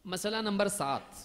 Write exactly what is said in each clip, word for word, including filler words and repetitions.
مسئلہ نمبر سات،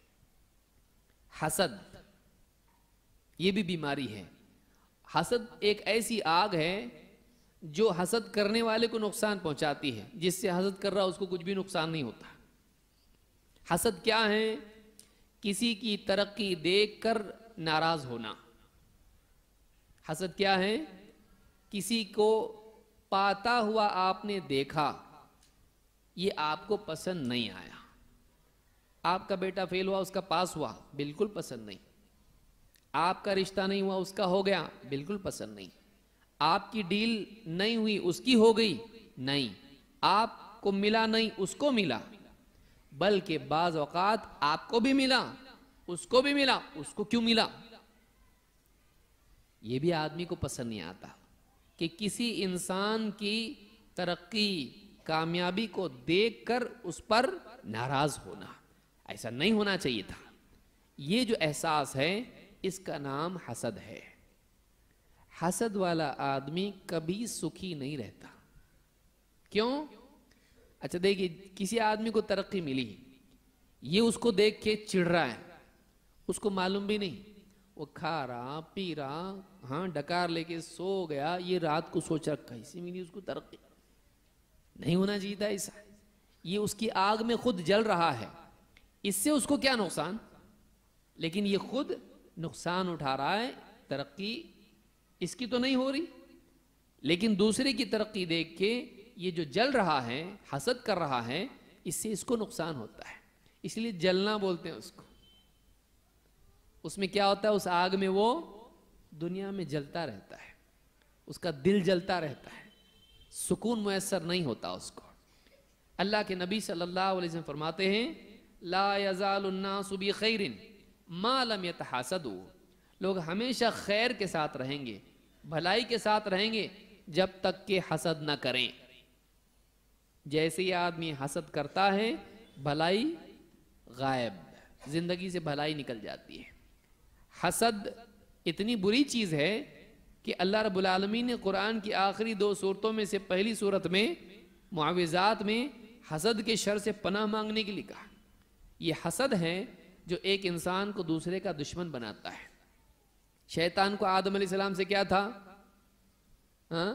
حسد. یہ بھی بیماری ہے. حسد ایک ایسی آگ ہے جو حسد کرنے والے کو نقصان پہنچاتی ہے. جس سے حسد کر رہا اس کو کچھ بھی نقصان نہیں ہوتا. حسد کیا ہے؟ کسی کی ترقی دیکھ کر ناراض ہونا. حسد کیا ہے؟ کسی کو پاتا ہوا آپ نے دیکھا، یہ آپ کو پسند نہیں آیا. آپ کا بیٹا فیل ہوا، اس کا پاس ہوا، بالکل پسند نہیں. آپ کا رشتہ نہیں ہوا، اس کا ہو گیا، بالکل پسند نہیں. آپ کی ڈیل نہیں ہوئی، اس کی ہو گئی، نہیں. آپ کو ملا نہیں، اس کو ملا. بلکہ بعض اوقات آپ کو بھی ملا، اس کو بھی ملا، اس کو کیوں ملا؟ یہ بھی آدمی کو پسند نہیں آتا کہ کسی انسان کی ترقی کامیابی کو دیکھ کر اس پر ناراض ہونا. ایسا نہیں ہونا چاہیے تھا. یہ جو احساس ہے اس کا نام حسد ہے. حسد والا آدمی کبھی سکھی نہیں رہتا. کیوں؟ اچھا دیکھیے، کسی آدمی کو ترقی ملی، یہ اس کو دیکھ کے چڑھ رہا ہے، اس کو معلوم بھی نہیں. وہ کھا رہا پی رہا، ہاں ڈکار لے کے سو گیا، یہ رات کو سوچ رکھا کیسے ملی اس کو ترقی. نہیں ہونا چاہیے تھا ایسا. یہ اس کی آگ میں خود جل رہا ہے، اس سے اس کو کیا نقصان؟ لیکن یہ خود نقصان اٹھا رہا ہے. ترقی اس کی تو نہیں ہو رہی، لیکن دوسرے کی ترقی دیکھ کے یہ جو جل رہا ہے، حسد کر رہا ہے، اس سے اس کو نقصان ہوتا ہے. اس لیے جلنا بولتے ہیں اس کو. اس میں کیا ہوتا ہے؟ اس آگ میں وہ دنیا میں جلتا رہتا ہے، اس کا دل جلتا رہتا ہے، سکون میسر نہیں ہوتا اس کو. اللہ کے نبی صلی اللہ علیہ وسلم فرماتے ہیں لا یزال الناس بخیر ما لم یتحاسدوا. لوگ ہمیشہ خیر کے ساتھ رہیں گے، بھلائی کے ساتھ رہیں گے، جب تک کہ حسد نہ کریں. جیسے یہ آدمی حسد کرتا ہے، بھلائی غائب، زندگی سے بھلائی نکل جاتی ہے. حسد اتنی بری چیز ہے کہ اللہ رب العالمین نے قرآن کی آخری دو صورتوں میں سے پہلی صورت میں معوذات میں حسد کے شر سے پناہ مانگنے کے لیے کہا. یہ حسد ہے جو ایک انسان کو دوسرے کا دشمن بناتا ہے. شیطان کو آدم علیہ السلام سے کیا تھا؟ ہاں؟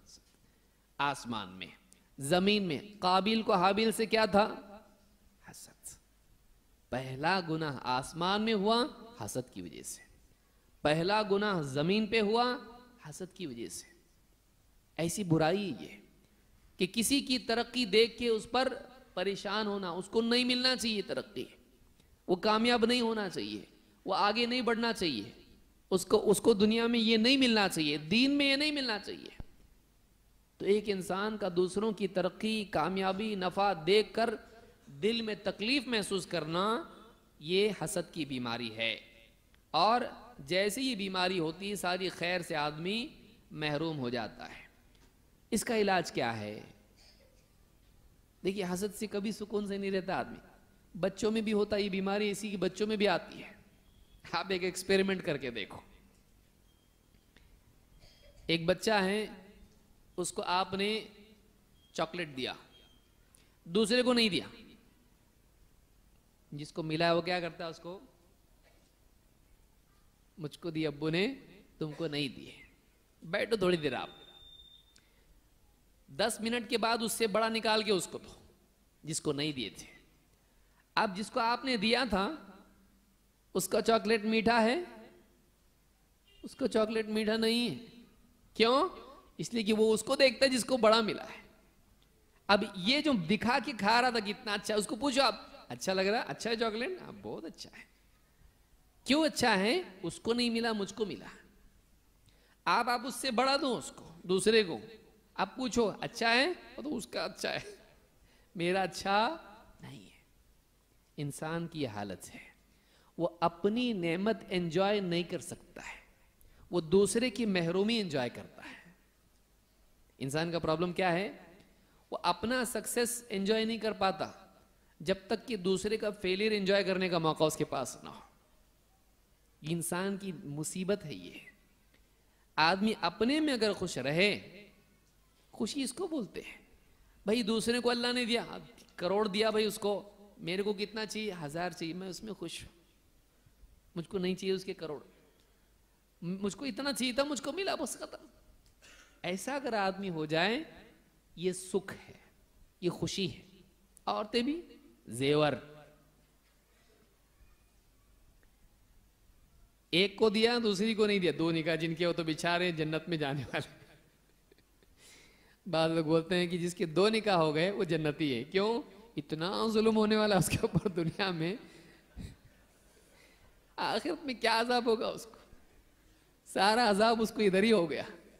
آسمان میں. زمین میں قابیل کو حابیل سے کیا تھا؟ حسد. پہلا گناہ آسمان میں ہوا حسد کی وجہ سے، پہلا گناہ زمین پہ ہوا حسد کی وجہ سے. ایسی برائی یہ کہ کسی کی ترقی دیکھ کے اس پر پریشان ہونا. اس کو نہیں ملنا چاہیے ترقی، وہ کامیاب نہیں ہونا چاہیے، وہ آگے نہیں بڑھنا چاہیے، اس کو اس کو دنیا میں یہ نہیں ملنا چاہیے، دین میں یہ نہیں ملنا چاہیے. تو ایک انسان کا دوسروں کی ترقی، کامیابی، نفع دیکھ کر دل میں تکلیف محسوس کرنا، یہ حسد کی بیماری ہے. اور جیسے یہ بیماری ہوتی ہے، ساری خیر سے آدمی محروم ہو جاتا ہے. اس کا علاج کیا ہے؟ دیکھیے، حسد سے کبھی سکون سے نہیں رہتا آدمی. بچوں میں بھی ہوتا ہے یہ بیماری، اسی کی بچوں میں بھی آتی ہے. آپ ایک ایکسپیریمنٹ کر کے دیکھو. ایک بچہ ہے، اس کو آپ نے چاکلیٹ دیا، دوسرے کو نہیں دیا. جس کو ملا ہے وہ کیا کرتا ہے؟ اس کو، مجھ کو دی ابو نے، تم کو نہیں دیے. بیٹھو تھوڑی دیر. آپ دس منٹ کے بعد اس سے بڑا نکال کے اس کو دو جس کو نہیں دیے تھے. اب جس کو آپ نے دیا تھا اس کا چاکلیٹ میٹھا ہے، اس کا چاکلیٹ میٹھا نہیں ہے. کیوں؟ اس لیے کہ وہ اس کو دیکھتا ہے جس کو بڑا ملا ہے. اب یہ جو دکھا کے کھا رہا تھا کتنا اچھا، اس کو پوچھو آپ اچھا لگ رہا ہے؟ اچھا ہے چاکلیٹ؟ ہاں بہت اچھا ہے. کیوں اچھا ہے؟ اس کو نہیں ملا، مجھ کو ملا. آپ آپ اس سے بڑا دو اس کو، دوسرے کو. آپ پوچھو اچھا ہے؟ تو اس کا اچھا ہے، میرا اچھا نہیں ہے. انسان کی یہ حالت ہے، وہ اپنی نعمت انجوائے نہیں کر سکتا ہے، وہ دوسرے کی محرومی انجوائے کرتا ہے. انسان کا پرابلم کیا ہے؟ وہ اپنا سکسس انجوائے نہیں کر پاتا جب تک کہ دوسرے کا فیلئر انجوائے کرنے کا موقع اس کے پاس نہ ہو. انسان کی مصیبت ہے یہ. آدمی اپنے میں اگر خوش رہے، خوشی اس کو بولتے ہیں. بھائی دوسرے کو اللہ نے دیا، کروڑ دیا بھائی اس کو، میرے کو کتنا چاہیے؟ ہزار چاہیے، میں اس میں خوش ہوں. مجھ کو نہیں چاہیے اس کے کروڑ. مجھ کو اتنا چاہیے تھا، مجھ کو ملا، بس ختم. ایسا اگر آدمی ہو جائے، یہ سکھ ہے، یہ خوشی ہے. عورتیں بھی زیور، ایک کو دیا دوسری کو نہیں دیا. دو نکاح جن کے ہو تو بیچارے جنت میں جانے والے. بعض لوگ بولتے ہیں کہ جس کے دو نکاح ہو گئے وہ جنتی ہے. کیوں؟ اتنا ظلم ہونے والا اس کے اوپر دنیا میں، آخرت میں کیا عذاب ہوگا اس کو؟ سارا عذاب اس کو ادھر ہی ہو گیا.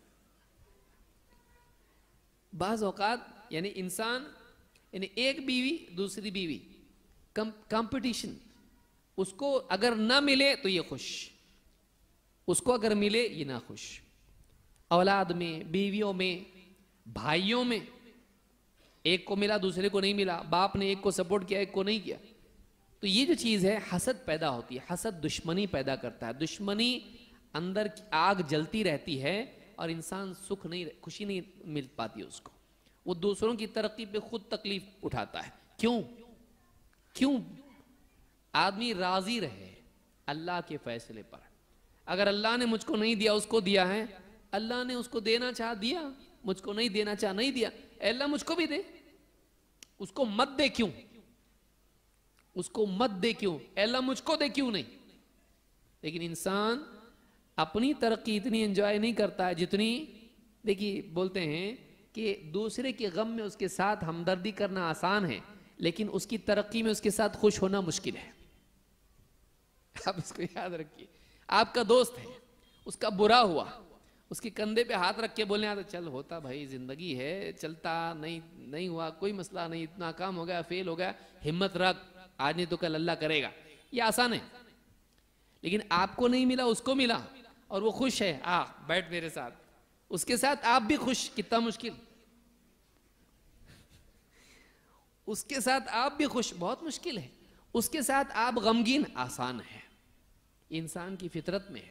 بعض اوقات یعنی انسان، یعنی ایک بیوی دوسری بیوی، کمپٹیشن. اس کو اگر نہ ملے تو یہ خوش، اس کو اگر ملے یہ نہ خوش. اولاد میں، بیویوں میں، بھائیوں میں، ایک کو ملا دوسرے کو نہیں ملا، باپ نے ایک کو سپورٹ کیا ایک کو نہیں کیا. تو یہ جو چیز ہے حسد پیدا ہوتی ہے. حسد دشمنی پیدا کرتا ہے. دشمنی اندر کی آگ جلتی رہتی ہے اور انسان سکھ نہیں، خوشی نہیں مل پاتی اس کو. وہ دوسروں کی ترقی پہ خود تکلیف اٹھاتا ہے. کیوں؟ کیوں آدمی راضی رہے اللہ کے فیصلے پر. اگر اللہ نے مجھ کو نہیں دیا اس کو دیا ہے، اللہ نے اس کو دینا چاہ دیا، مجھ کو نہیں دینا چاہ نہیں دیا. اے اللہ مجھ کو بھی دے، اس کو مت دے. کیوں اس کو مت دے؟ کیوں اے اللہ مجھ کو دے کیوں نہیں؟ لیکن انسان اپنی ترقی اتنی انجوائے نہیں کرتا ہے جتنی، دیکھیے بولتے ہیں کہ دوسرے کے غم میں اس کے ساتھ ہمدردی کرنا آسان ہے، لیکن اس کی ترقی میں اس کے ساتھ خوش ہونا مشکل ہے. آپ اس کو یاد رکھیے. آپ کا دوست ہے، اس کا برا ہوا، اس کے کندھے پہ ہاتھ رکھ کے بولنے آتا چل ہوتا بھائی، زندگی ہے، چلتا نہیں نہیں ہوا کوئی مسئلہ نہیں، اتنا کام ہو گیا، فیل ہو گیا، ہمت رکھ، آج نہیں تو کل اللہ کرے گا. یہ آسان ہے. لیکن آپ کو نہیں ملا اس کو ملا اور وہ خوش ہے، آ بیٹھ میرے ساتھ، اس کے ساتھ آپ بھی خوش، کتنا مشکل. اس کے ساتھ آپ بھی خوش، بہت مشکل ہے. اس کے ساتھ آپ غمگین، آسان ہے. انسان کی فطرت میں ہے.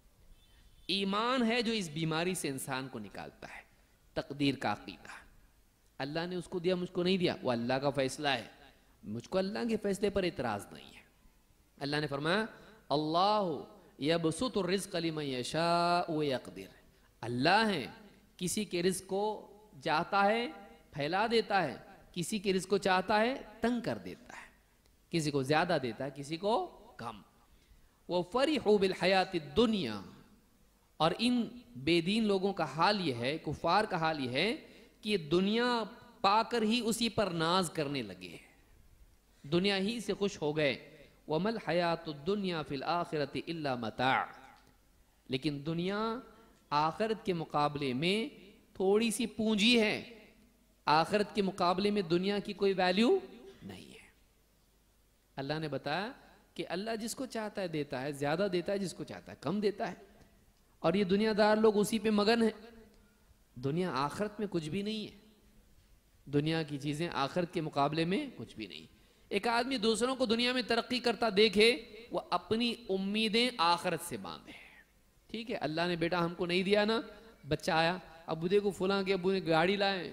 ایمان ہے جو اس بیماری سے انسان کو نکالتا ہے. تقدیر کا عقیدہ، اللہ نے اس کو دیا مجھ کو نہیں دیا، وہ اللہ کا فیصلہ ہے. مجھ کو اللہ کے فیصلے پر اعتراض نہیں ہے. اللہ نے فرمایا اللہ یبسط الرزق لمن یشاء ویقدر. اللہ ہے کسی کے رزق کو چاہتا ہے پھیلا دیتا ہے، کسی کے رزق کو چاہتا ہے تنگ کر دیتا ہے، کسی کو زیادہ دیتا ہے کسی کو کم. وَفَرِحُوا بِالْحَيَاةِ الدُّنْيَا. اور ان بے دین لوگوں کا حال یہ ہے، کفار کا حال یہ ہے کہ یہ دنیا پا کر ہی اسی پر ناز کرنے لگے، دنیا ہی سے خوش ہو گئے. وَمَا الْحَيَاةُ الدُّنْيَا فِي الْآخِرَةِ إِلَّا مَتَاعٌ. لیکن دنیا آخرت کے مقابلے میں تھوڑی سی پونجی ہے. آخرت کے مقابلے میں دنیا کی کوئی ویلیو نہیں ہے. اللہ نے بتایا کہ اللہ جس کو چاہتا ہے دیتا ہے، زیادہ دیتا ہے، جس کو چاہتا ہے کم دیتا ہے. اور یہ دنیا دار لوگ اسی پہ مگن ہیں. دنیا آخرت میں کچھ بھی نہیں ہے. دنیا کی چیزیں آخرت کے مقابلے میں کچھ بھی نہیں. ایک آدمی دوسروں کو دنیا میں ترقی کرتا دیکھے، وہ اپنی امیدیں آخرت سے باندھے. ٹھیک ہے، اللہ نے بیٹا ہم کو نہیں دیا نا، بچہ آیا، ابو دیکھو فلاں کے ابو نے گاڑی لائے،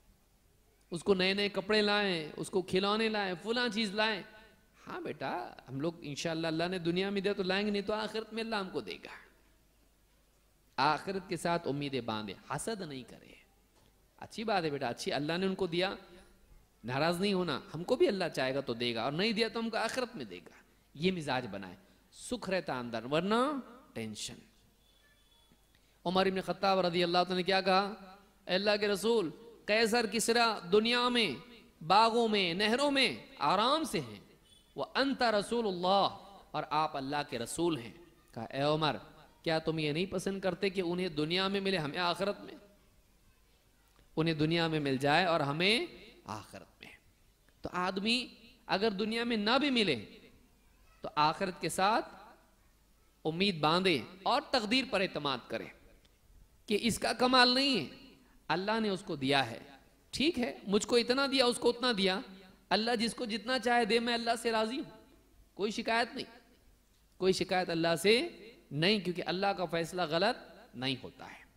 اس کو نئے نئے کپڑے لائیں، اس کو کھلونے لائیں، فلاں چیز لائیں. ہاں بیٹا ہم لوگ انشاءاللہ اللہ نے دنیا میں دیا تو لائیں گے، نہیں تو آخرت میں اللہ ہم کو دے گا. آخرت کے ساتھ امیدیں باندھے، حسد نہیں کرے. اچھی بات ہے بیٹا، اچھی، اللہ نے ان کو دیا، ناراض نہیں ہونا. ہم کو بھی اللہ چاہے گا تو دے گا، اور نہیں دیا تو ہم کو آخرت میں دے گا. یہ مزاج بنائے، سکھ رہتا اندر، ورنہ ٹینشن. عمر ابن خطاب رضی اللہ عنہ نے کیا کہا؟ اے اللہ کے رسول، قیصر کسریٰ دنیا میں باغوں میں نہروں میں آرام سے ہیں، وَأَنْتَ رَسُولُ اللَّهِ، اور آپ اللہ کے رسول ہیں. کہا اے عمر کیا تم یہ نہیں پسند کرتے کہ انہیں دنیا میں ملے ہمیں آخرت میں؟ انہیں دنیا میں مل جائے اور ہمیں آخرت میں. تو آدمی اگر دنیا میں نہ بھی ملے تو آخرت کے ساتھ امید باندھے اور تقدیر پر اعتماد کرے کہ اس کا کمال نہیں ہے، اللہ نے اس کو دیا ہے. ٹھیک ہے، مجھ کو اتنا دیا اس کو اتنا دیا، اللہ جس کو جتنا چاہے دے، میں اللہ سے راضی ہوں. کوئی شکایت نہیں، کوئی شکایت اللہ سے نہیں، کیونکہ اللہ کا فیصلہ غلط نہیں ہوتا ہے.